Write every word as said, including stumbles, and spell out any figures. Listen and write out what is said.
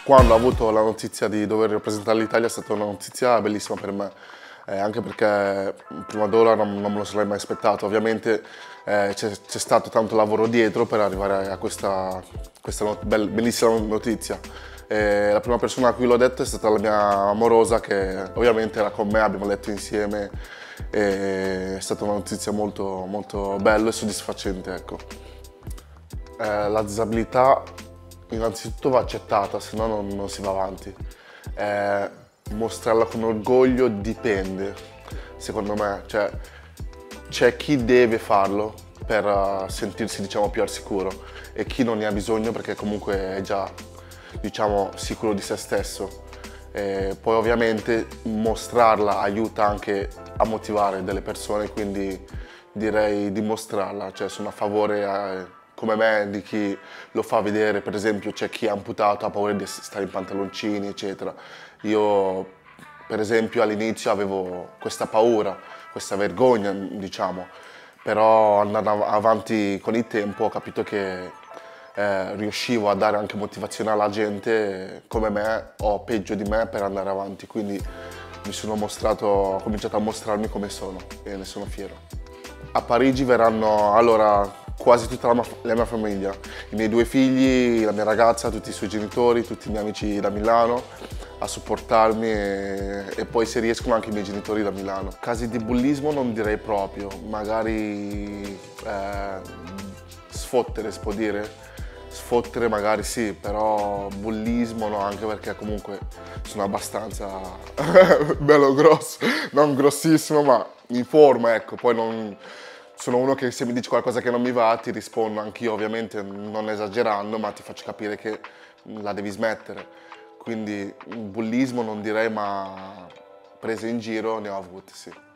Quando ho avuto la notizia di dover rappresentare l'Italia è stata una notizia bellissima per me, eh, anche perché prima d'ora non, non me lo sarei mai aspettato. Ovviamente eh, c'è stato tanto lavoro dietro per arrivare a questa, questa not bell bellissima notizia. E la prima persona a cui l'ho detto è stata la mia amorosa, che ovviamente era con me, abbiamo letto insieme, e è stata una notizia molto, molto bella e soddisfacente, ecco. Eh, la disabilità innanzitutto va accettata, se no non, non si va avanti. Eh, mostrarla con orgoglio dipende, secondo me. Cioè, c'è chi deve farlo per uh, sentirsi, diciamo, più al sicuro e chi non ne ha bisogno perché comunque è già, diciamo, sicuro di se stesso. E poi ovviamente mostrarla aiuta anche a motivare delle persone, quindi direi di mostrarla, cioè sono a favore eh, come me di chi lo fa vedere. Per esempio c'è chi è amputato, ha paura di stare in pantaloncini, eccetera. Io per esempio all'inizio avevo questa paura, questa vergogna, diciamo, però andando avanti con il tempo ho capito che eh, riuscivo a dare anche motivazione alla gente come me o peggio di me per andare avanti, quindi mi sono mostrato, ho cominciato a mostrarmi come sono e ne sono fiero. A Parigi verranno allora quasi tutta la mia, la mia famiglia, i miei due figli, la mia ragazza, tutti i suoi genitori, tutti i miei amici da Milano a supportarmi e, e poi se riescono anche i miei genitori da Milano. Casi di bullismo non direi proprio, magari eh, sfottere si può dire. Sfottere magari sì, però bullismo no, anche perché comunque sono abbastanza bello grosso, non grossissimo ma in forma, ecco. Poi non, sono uno che se mi dici qualcosa che non mi va ti rispondo anch'io, ovviamente non esagerando, ma ti faccio capire che la devi smettere. Quindi bullismo non direi, ma prese in giro ne ho avute, sì.